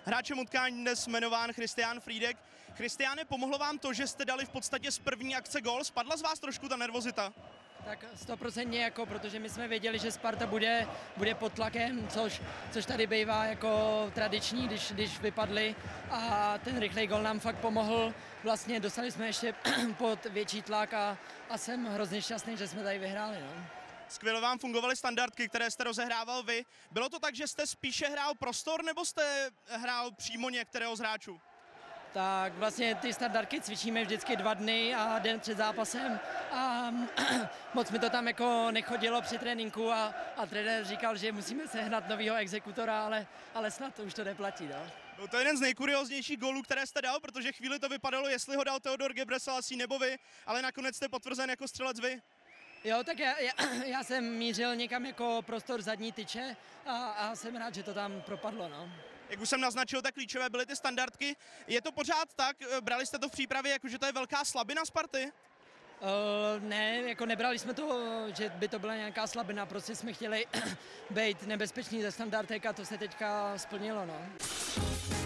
Hráčem utkání dnes jmenován Christian Friedek. Christiane, pomohlo vám to, že jste dali v podstatě z první akce gól? Spadla z vás trošku ta nervozita? Tak 100% jako, protože my jsme věděli, že Sparta bude pod tlakem, což tady bývá jako tradiční, když vypadli, a ten rychlej gol nám fakt pomohl. Vlastně dostali jsme ještě pod větší tlak a jsem hrozně šťastný, že jsme tady vyhráli. No. Skvěle vám fungovaly standardky, které jste rozehrával vy. Bylo to tak, že jste spíše hrál prostor, nebo jste hrál přímo některého z hráčů? Tak vlastně ty standardky cvičíme vždycky 2 dny a den před zápasem a moc mi to tam jako nechodilo při tréninku a trenér říkal, že musíme sehnat novýho exekutora, ale snad to už to neplatí. No. Byl to jeden z nejkurioznějších gólů, které jste dal, protože chvíli to vypadalo, jestli ho dal Theodor Ghebreselassie nebo vy, ale nakonec jste potvrzen jako střelec vy. Jo, tak já jsem mířil někam jako prostor zadní tyče a jsem rád, že to tam propadlo. No. Jak už jsem naznačil, tak klíčové byly ty standardky. Je to pořád tak? Brali jste to v přípravě, jako že to je velká slabina Sparty? Ne, jako nebrali jsme to, že by to byla nějaká slabina, prostě jsme chtěli být nebezpeční ze standardek a to se teďka splnilo. No.